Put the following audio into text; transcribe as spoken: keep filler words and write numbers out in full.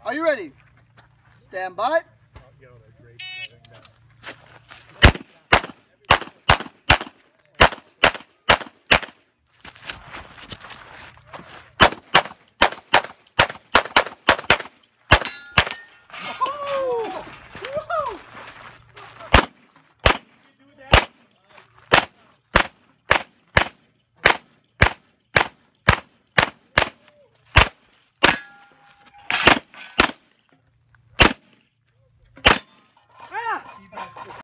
Are you ready? Stand by. Get on there.